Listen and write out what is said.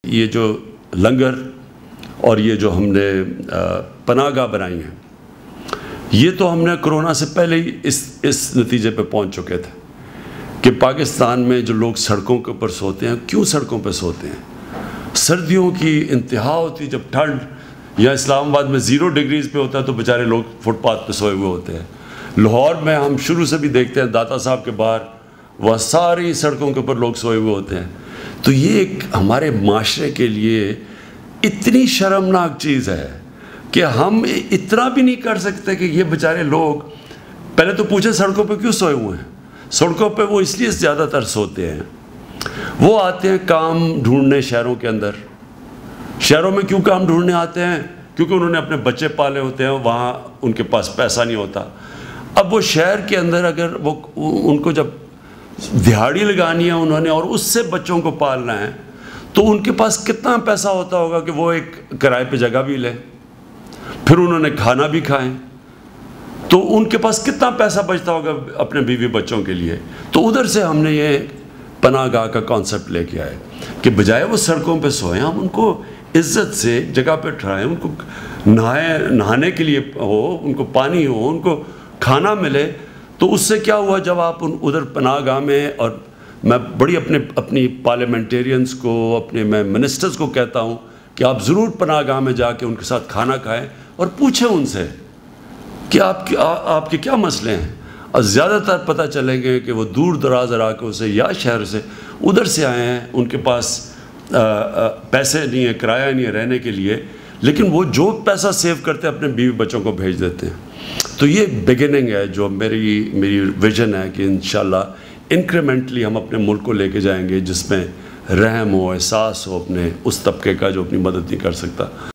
ये जो लंगर और ये जो हमने पनाहगाह बनाई हैं, ये तो हमने कोरोना से पहले ही इस नतीजे पे पहुंच चुके थे कि पाकिस्तान में जो लोग सड़कों के ऊपर सोते हैं, क्यों सड़कों पे सोते हैं? सर्दियों की इंतहा होती, जब ठंड या इस्लामाबाद में 0 डिग्रीज़ पे होता है तो बेचारे लोग फुटपाथ पे सोए हुए होते हैं। लाहौर में हम शुरू से भी देखते हैं, दाता साहब के बाहर वह सारी सड़कों के ऊपर लोग सोए हुए होते हैं। तो ये एक हमारे माशरे के लिए इतनी शर्मनाक चीज़ है कि हम इतना भी नहीं कर सकते कि ये बेचारे लोग पहले तो पूछे सड़कों पे क्यों सोए हुए हैं। सड़कों पे वो इसलिए ज़्यादातर सोते हैं, वो आते हैं काम ढूंढने शहरों के अंदर। शहरों में क्यों काम ढूंढने आते हैं? क्योंकि उन्होंने अपने बच्चे पाले होते हैं, वहाँ उनके पास पैसा नहीं होता। अब वो शहर के अंदर अगर वो उनको जब दिहाड़ी लगानी है उन्होंने और उससे बच्चों को पालना है, तो उनके पास कितना पैसा होता होगा कि वो एक किराए पे जगह भी लें, फिर उन्होंने खाना भी खाएं, तो उनके पास कितना पैसा बचता होगा अपने बीवी बच्चों के लिए। तो उधर से हमने ये पनाहगाह का कॉन्सेप्ट लेके आए कि बजाय वो सड़कों पे सोएं, हम उनको इज़्ज़त से जगह पे ठहराएं, उनको नहाने के लिए हो, उनको पानी हो, उनको खाना मिले। तो उससे क्या हुआ, जब आप उधर पनाहगाह में, और मैं बड़ी अपनी पार्लियामेंटेरियंस को, मैं मिनिस्टर्स को कहता हूँ कि आप ज़रूर पनाहगाह में जाके उनके साथ खाना खाएं और पूछें उनसे कि आपके क्या मसले हैं। और ज़्यादातर पता चलेंगे कि वो दूर दराज इलाकों से या शहर से उधर से आए हैं, उनके पास पैसे नहीं है, किराया नहीं है रहने के लिए, लेकिन वो जो पैसा सेव करते हैं अपने बीवी बच्चों को भेज देते हैं। तो ये बिगिनिंग है जो मेरी विजन है कि इंशाल्लाह इंक्रीमेंटली हम अपने मुल्क को लेके जाएंगे जिसमें रहम हो, एहसास हो अपने उस तबके का जो अपनी मदद नहीं कर सकता।